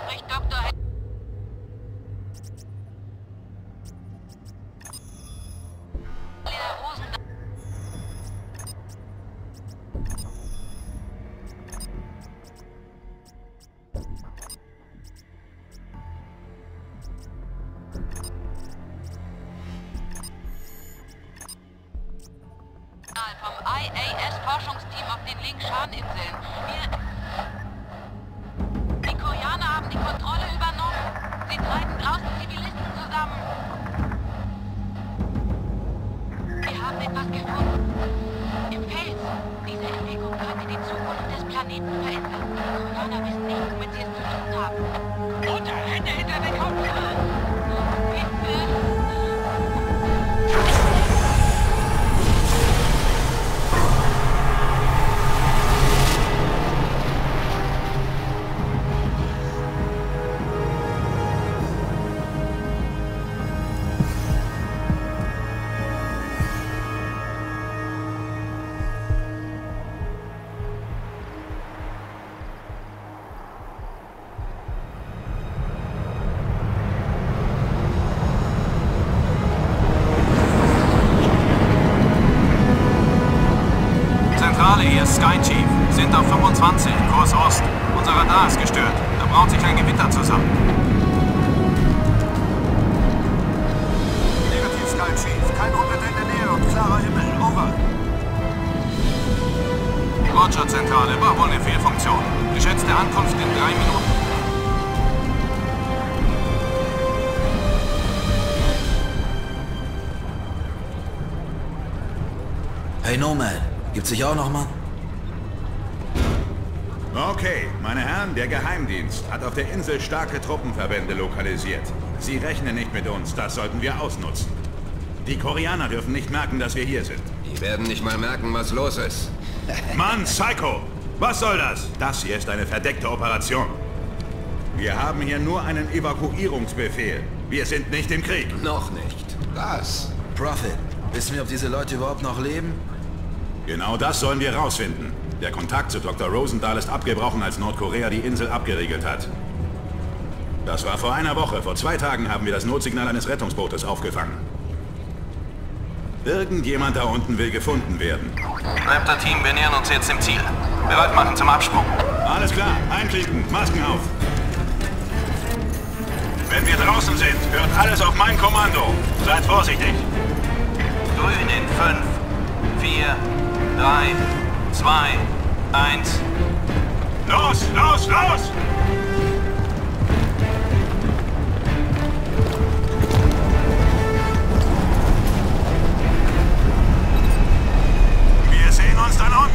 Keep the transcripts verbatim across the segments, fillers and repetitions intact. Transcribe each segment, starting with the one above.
spricht Doktor H vom I A S-Forschungsteam auf den Lingshan-Inseln. Wir... Die Koreaner haben die Kontrolle übernommen. Sie treiben draußen Zivilisten zusammen. Wir haben etwas gefunden. Im Fels. Diese Entdeckung könnte die Zukunft des Planeten verändern. Die Koreaner wissen nicht, womit sie es zu tun haben. Runter! Hände hinter den Kopf! Bitte! Hier ist Sky Chief. Sind auf fünfundzwanzig, Kurs Ost. Unser Radar ist gestört. Da braut sich ein Gewitter zusammen. Negativ, Sky Chief. Kein Unwetter in der Nähe und klarer Himmel. Over. Roger, Zentrale. War wohl eine Fehlfunktion. Geschätzte Ankunft in drei Minuten. Hey Nomad, gibt's dich auch noch mal? Okay, meine Herren, der Geheimdienst hat auf der Insel starke Truppenverbände lokalisiert. Sie rechnen nicht mit uns, das sollten wir ausnutzen. Die Koreaner dürfen nicht merken, dass wir hier sind. Die werden nicht mal merken, was los ist. Mann, Psycho! Was soll das? Das hier ist eine verdeckte Operation. Wir haben hier nur einen Evakuierungsbefehl. Wir sind nicht im Krieg. Noch nicht. Was? Prophet, wissen wir, ob diese Leute überhaupt noch leben? Genau das sollen wir rausfinden. Der Kontakt zu Doktor Rosendahl ist abgebrochen, als Nordkorea die Insel abgeriegelt hat. Das war vor einer Woche. Vor zwei Tagen haben wir das Notsignal eines Rettungsbootes aufgefangen. Irgendjemand da unten will gefunden werden. Raptor-Team, wir nähern uns jetzt dem Ziel. Bereit machen zum Absprung. Alles klar, einklicken, Masken auf. Wenn wir draußen sind, hört alles auf mein Kommando. Seid vorsichtig. Grün in fünf, vier, drei, zwei, eins. Los, los, los! Wir sehen uns dann unten.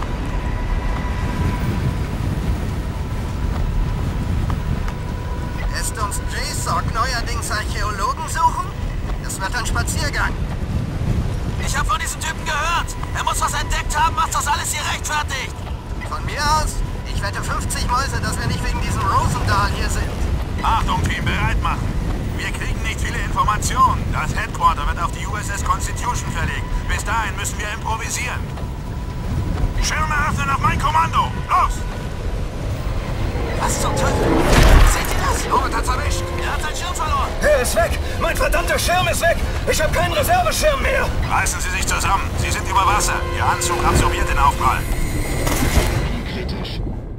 Lässt uns J-Sock neuerdings Archäologen suchen? Das wird ein Spaziergang. Ich habe von diesem Typen gehört. Er muss was entdeckt haben, was das alles hier rechtfertigt. Von mir aus? Ich wette fünfzig Mäuse, dass wir nicht wegen diesem Rosendahl hier sind. Achtung, Team, bereit machen. Wir kriegen nicht viele Informationen. Das Headquarter wird auf die U S S Constitution verlegt. Bis dahin müssen wir improvisieren. Schirme öffnen auf mein Kommando. Los! Was zum Teufel? Seht ihr das? Robert hat's erwischt. Er hat seinen Schirm verloren. Er ist weg! Mein verdammter Schirm ist weg! Ich habe keinen Reserveschirm mehr! Reißen Sie sich zusammen. Sie sind über Wasser. Ihr Anzug absorbiert den Aufprall. Kritisch.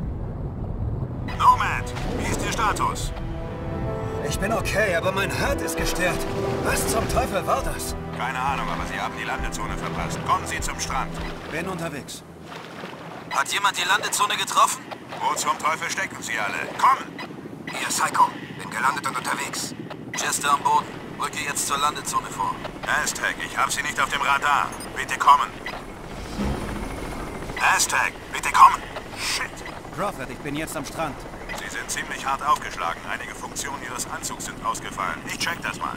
Nomad, wie ist Ihr Status? Ich bin okay, aber mein Herd ist gestört. Was zum Teufel war das? Keine Ahnung, aber Sie haben die Landezone verpasst. Kommen Sie zum Strand. Bin unterwegs. Hat jemand die Landezone getroffen? Wo zum Teufel stecken Sie alle? Kommen! Hier, Psycho. Bin gelandet und unterwegs. Chester am Boden. Rücke jetzt zur Landezone vor. Aztec, ich habe Sie nicht auf dem Radar. Bitte kommen. Aztec, bitte kommen. Shit. Prophet, ich bin jetzt am Strand. Sie sind ziemlich hart aufgeschlagen. Einige Funktionen Ihres Anzugs sind ausgefallen. Ich check das mal.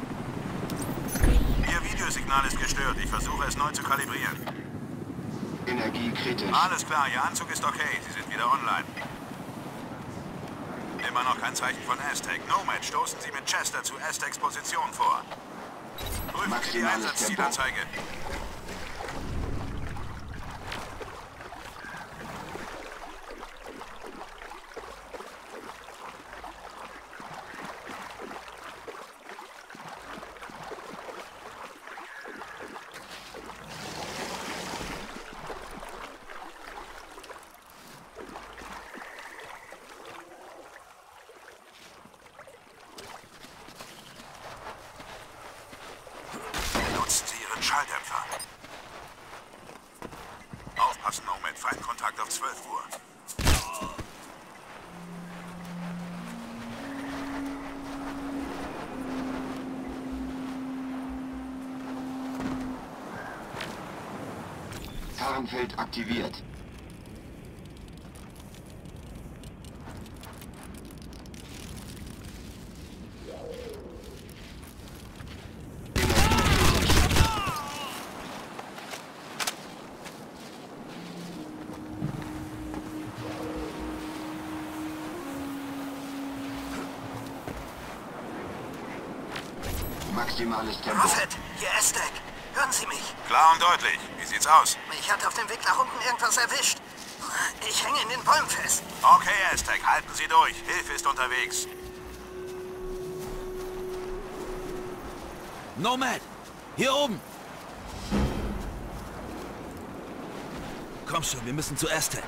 Ihr Videosignal ist gestört. Ich versuche es neu zu kalibrieren. Energie kritisch. Alles klar, Ihr Anzug ist okay. Sie sind wieder online. Immer noch kein Zeichen von Aztec. Nomad, stoßen Sie mit Chester zu Aztecs Position vor. Prüfen Sie die Einsatzzielanzeige. Tarnfeld aktiviert. Maximales Tempo. Prophet, hier Aztec. Hören Sie mich? Klar und deutlich. Wie sieht's aus? Mich hat auf dem Weg nach unten irgendwas erwischt. Ich hänge in den Bäumen fest. Okay, Aztec, halten Sie durch. Hilfe ist unterwegs. Nomad! Hier oben! Komm schon, wir müssen zu Aztec.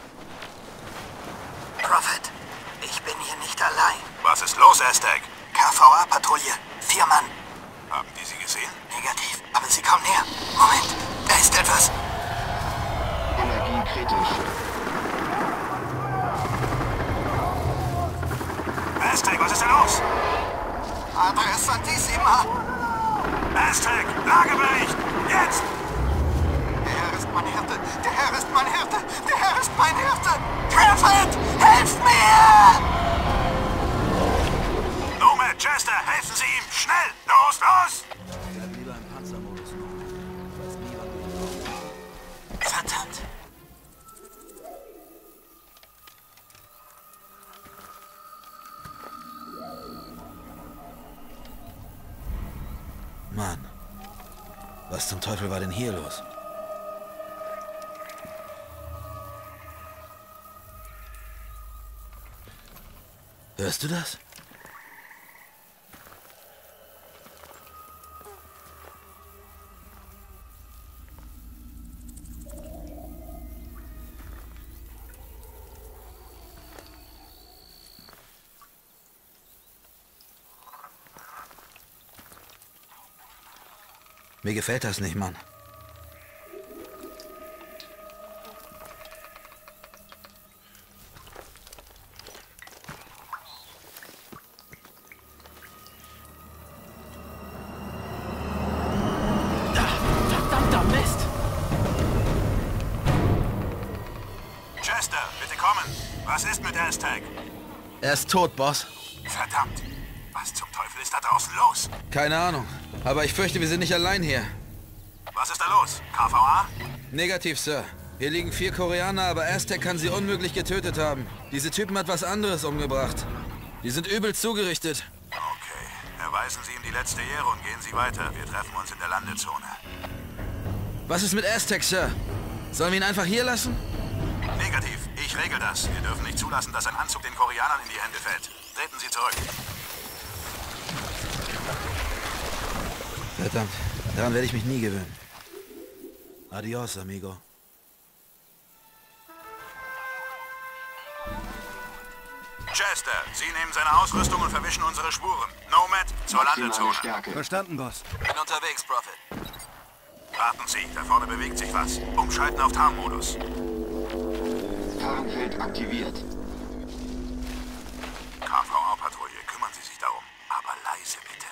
Prophet, ich bin hier nicht allein. Was ist los, Aztec? K V A-Patrouille. Vier Mann. Haben die Sie gesehen? Negativ, aber sie kommen näher. Moment, da ist etwas. Energie kritisch. Aztec, was ist denn los? Adresse Santissima. Aztec, Lagebericht! Jetzt! Der Herr ist mein Hirte. Der Herr ist mein Hirte. Der Herr ist mein Hirte. Prophet, helft mir! Nomad, Chester, helfen Sie ihm! Schnell! Los, los! Bleib lieber im Panzermodus. Ich weiß nie, was wir Verdammt. Mann, was zum Teufel war denn hier los? Hörst du das? Mir gefällt das nicht, Mann. Verdammter Mist! Chester, bitte kommen. Was ist mit Aztec? Er ist tot, Boss. Verdammt. Was zum Teufel ist da draußen los? Keine Ahnung. Aber ich fürchte, wir sind nicht allein hier. Was ist da los? K V A? Negativ, Sir. Hier liegen vier Koreaner, aber Aztec kann sie unmöglich getötet haben. Diese Typen hat was anderes umgebracht. Die sind übel zugerichtet. Okay. Erweisen Sie ihm die letzte Ehre und gehen Sie weiter. Wir treffen uns in der Landezone. Was ist mit Aztec, Sir? Sollen wir ihn einfach hier lassen? Negativ. Ich regel das. Wir dürfen nicht zulassen, dass ein Anzug den Koreanern in die Hände fällt. Treten Sie zurück. Verdammt, daran werde ich mich nie gewöhnen. Adios, amigo. Chester, Sie nehmen seine Ausrüstung und verwischen unsere Spuren. Nomad, zur Maximale Landezone. Stärke. Verstanden, Boss. Bin unterwegs, Prophet. Warten Sie, da vorne bewegt sich was. Umschalten auf Tarnmodus. Tarnfeld aktiviert. K V A-Patrouille, kümmern Sie sich darum. Aber leise, bitte.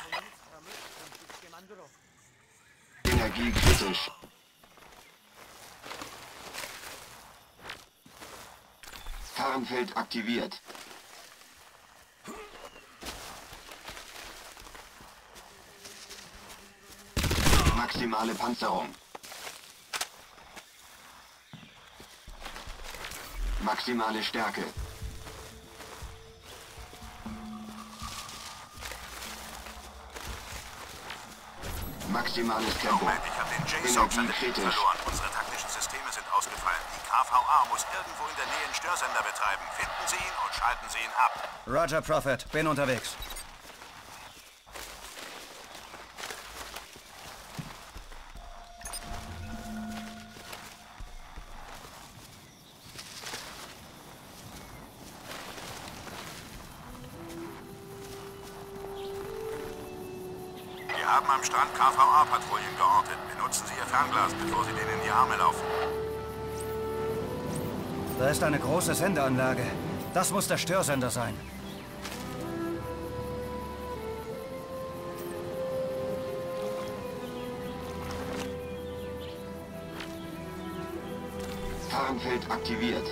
Energie kritisch. Tarnfeld aktiviert. Maximale Panzerung. Maximale Stärke. Maximales Tempo. Moment, ich habe den J-SOC Energie kritisch. verloren. Unsere taktischen Systeme sind ausgefallen. Die K V A muss irgendwo in der Nähe einen Störsender betreiben. Finden Sie ihn und schalten Sie ihn ab. Roger, Prophet. Bin unterwegs. Wir haben am Strand K V A-Patrouillen geortet. Benutzen Sie Ihr Fernglas, bevor Sie denen in die Arme laufen. Da ist eine große Sendeanlage. Das muss der Störsender sein. Tarnfeld aktiviert.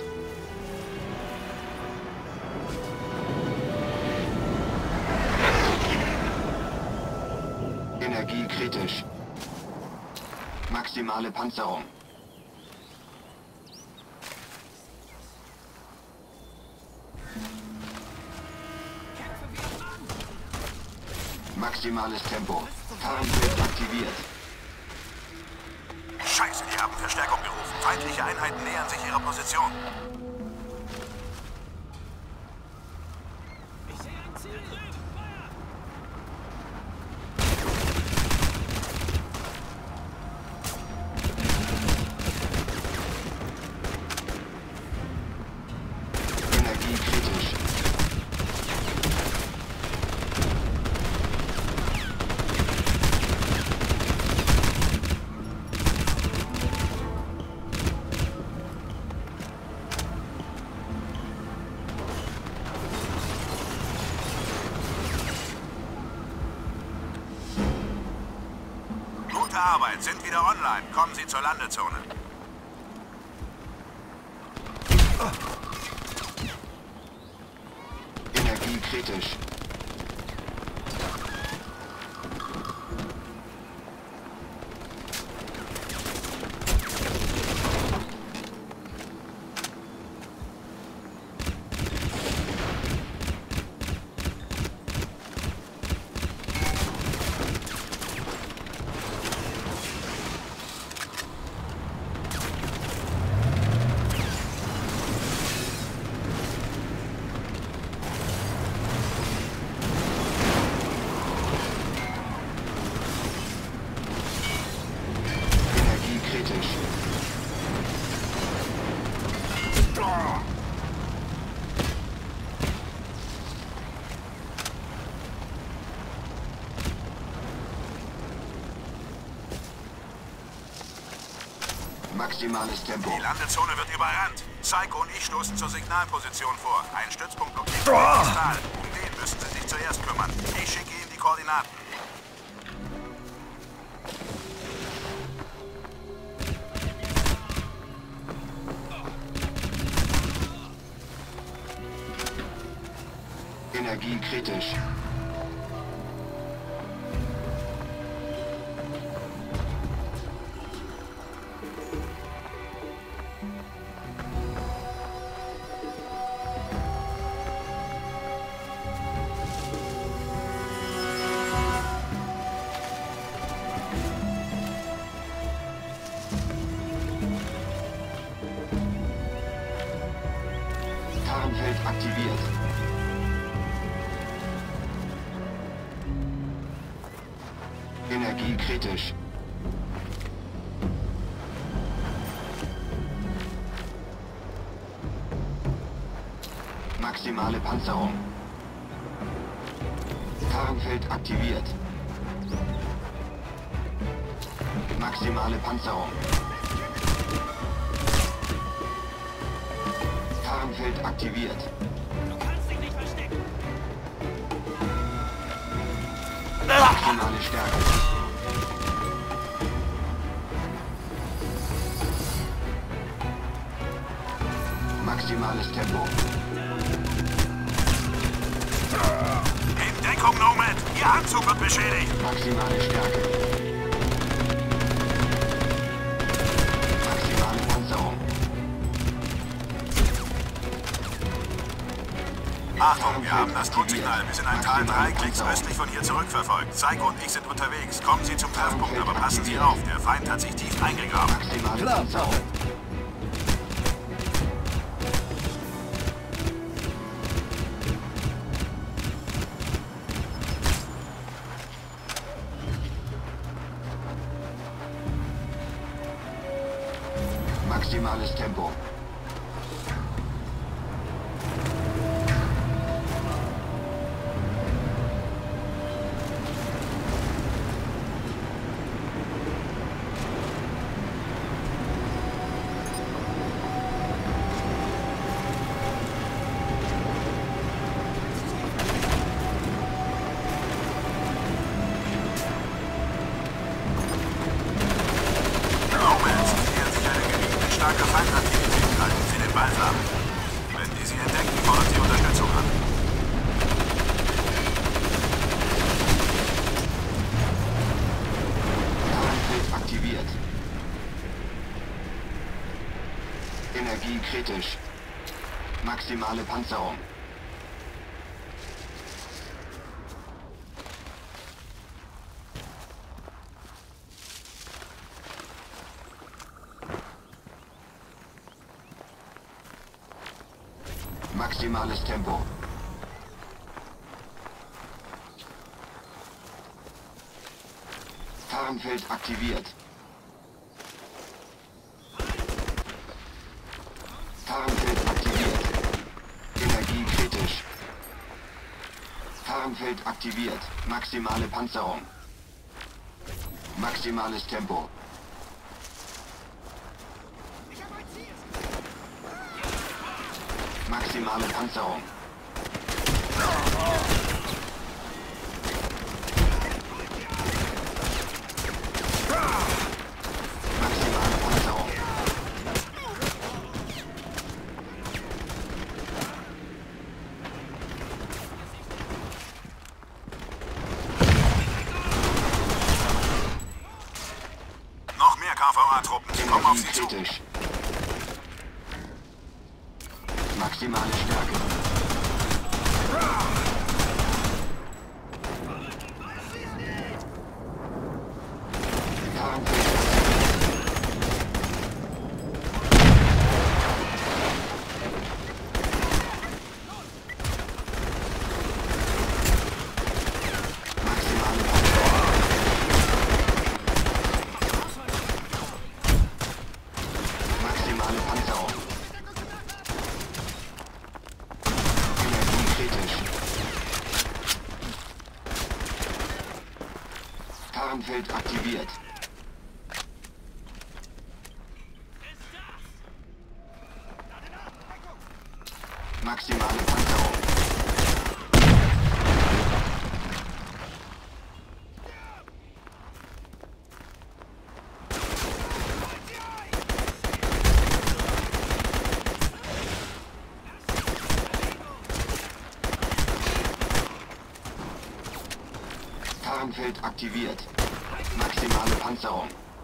Energie kritisch. Maximale Panzerung. Maximales Tempo. Tarnfeld aktiviert. Scheiße, die haben Verstärkung gerufen. Feindliche Einheiten nähern sich ihrer Position. Ich sehe ein Ziel drüben. Feuer! Energie kritisch. Gute Arbeit, sind wieder online. Kommen Sie zur Landezone. Energie kritisch. Energie kritisch. Maximales Tempo. Die Landezone wird überrannt. Psycho und ich stoßen zur Signalposition vor. Ein Stützpunkt blockiert den Tal. Um den müssen Sie sich zuerst kümmern. Ich schicke Ihnen die Koordinaten. Energie kritisch. Tarnfeld aktiviert. Energie kritisch. Maximale Panzerung. Tarnfeld aktiviert. Maximale Panzerung. Tarnfeld aktiviert. Du kannst dich nicht verstecken. Maximale Stärke. Maximales Tempo. In Deckung, Nomad! Ihr Anzug wird beschädigt! Maximale Stärke. Maximale Panzerung. Achtung, wir haben das Notsignal bis in ein Tal drei Klicks östlich von hier zurückverfolgt. Psycho und ich sind unterwegs. Kommen Sie zum Treffpunkt, aber passen Sie auf. Der Feind hat sich tief eingegraben. Maximale Panzerung. Maximales Tempo. Starke Feindaktivität. kritisch. Maximale Panzerung. Maximales Tempo. Fahrenfeld aktiviert. Fahrenfeld aktiviert. Energie kritisch. Fahrenfeld aktiviert. Maximale Panzerung. Maximales Tempo. Maximale Panzerung. Maximale Panzerung. Noch mehr K V A-Truppen. Sie kommen auf Sie zu. Kritisch. Maximale Stärke. Maximale Panzerung. Fahrenfeld aktiviert. Maximale Panzerung. Fahrenfeld aktiviert. Maximale Panzerung.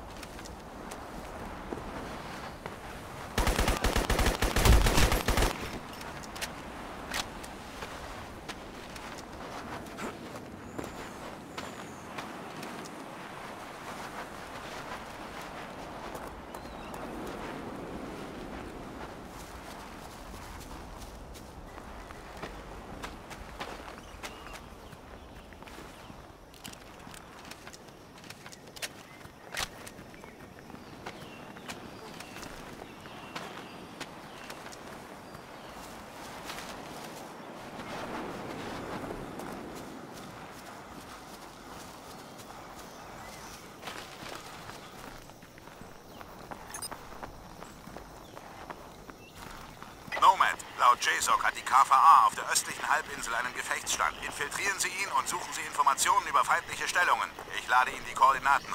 Nomad, laut J SOC hat die K V A auf der östlichen Halbinsel einen Gefechtsstand. Infiltrieren Sie ihn und suchen Sie Informationen über feindliche Stellungen. Ich lade Ihnen die Koordinaten.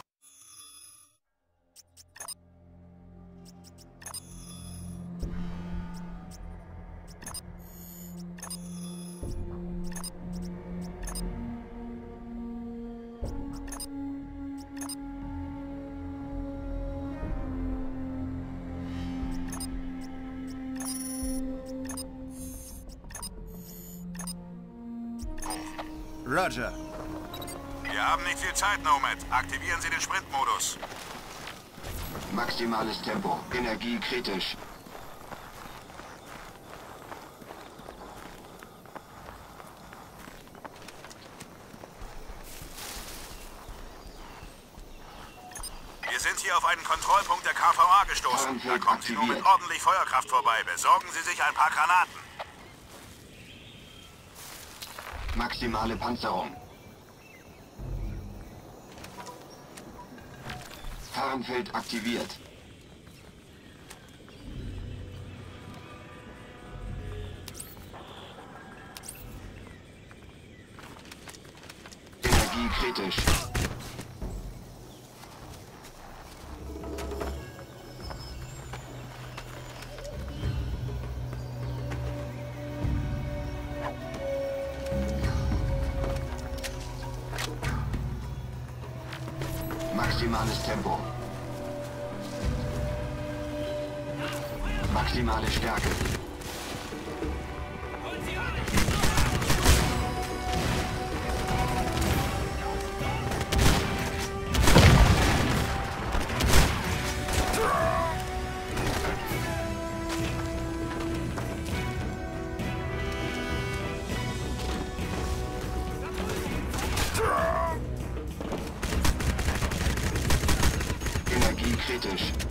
Roger. Wir haben nicht viel Zeit, Nomad. Aktivieren Sie den Sprintmodus. Maximales Tempo. Energie kritisch. Wir sind hier auf einen Kontrollpunkt der K V A gestoßen. Da kommen Sie nur mit ordentlich Feuerkraft vorbei. Besorgen Sie sich ein paar Granaten. Maximale Panzerung. Fahrenfeld aktiviert. Energie kritisch. Maximales Tempo. Maximale Stärke. Energie kritisch.